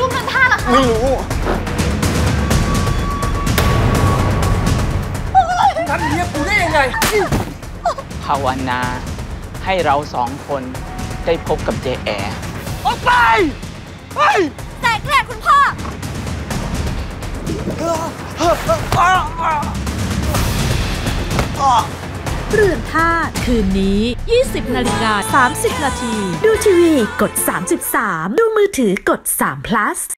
รูปนั้นท่าล่ะคะไม่รู้งั้นเรียกกูได้ยังไงภาวนาให้เราสองคนได้พบกับเจแอออกไปเฮ้ยแตกแหลกคุณพ่อเรือนท่าคืนนี้ 20:30 น.ดูทีวีกด 33 ดูมือถือกด3 plus